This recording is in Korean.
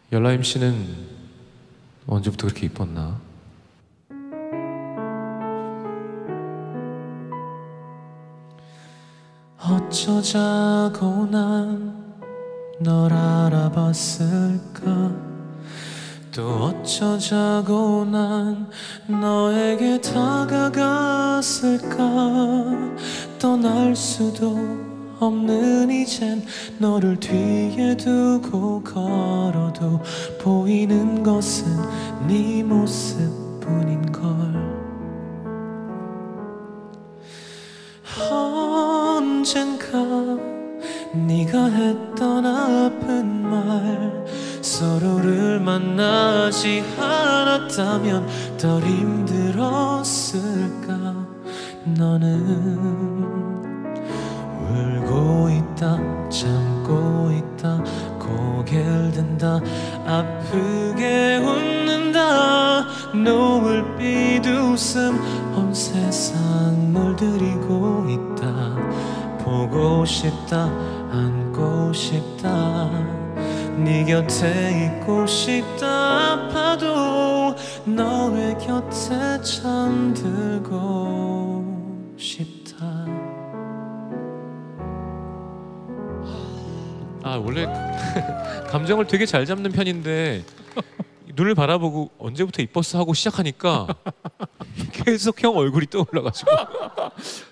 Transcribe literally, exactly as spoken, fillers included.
열라임 씨는 언제부터 그렇게 이뻤나? 어쩌자고 난 널 알아봤을까? 또 어쩌자고 난 너에게 다가갔을까? 떠날 수도 없는 이젠 너를 뒤에 두고 걸어도 보이는 것은 네 모습뿐인걸. 언젠가 네가 했던 아픈 말, 서로를 만나지 않았다면 덜 힘들었을까? 너는 울고 있다, 참고 있다, 고개를 든다, 아프게 웃는다. 노을빛 웃음 온 세상 물들이고 있다. 보고 싶다, 안고 싶다, 네 곁에 있고 싶다. 아파도 너의 곁에 잠들고 싶다. 아, 원래 감정을 되게 잘 잡는 편인데 눈을 바라보고 언제부터 이뻤어 하고 시작하니까 계속 형 얼굴이 떠올라가지고